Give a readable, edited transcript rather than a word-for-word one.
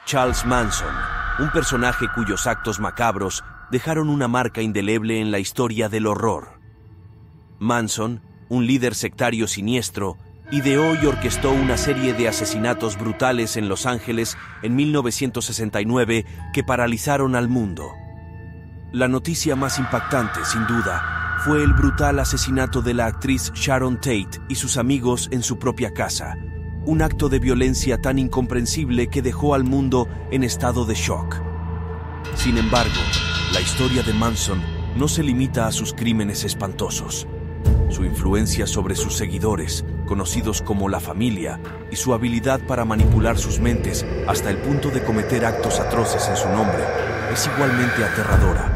Charles Manson, un personaje cuyos actos macabros dejaron una marca indeleble en la historia del horror. Manson, un líder sectario siniestro, ideó y orquestó una serie de asesinatos brutales en Los Ángeles en 1969 que paralizaron al mundo. La noticia más impactante, sin duda, fue el brutal asesinato de la actriz Sharon Tate y sus amigos en su propia casa, un acto de violencia tan incomprensible que dejó al mundo en estado de shock. Sin embargo, la historia de Manson no se limita a sus crímenes espantosos. Su influencia sobre sus seguidores, conocidos como la familia, y su habilidad para manipular sus mentes hasta el punto de cometer actos atroces en su nombre, es igualmente aterradora.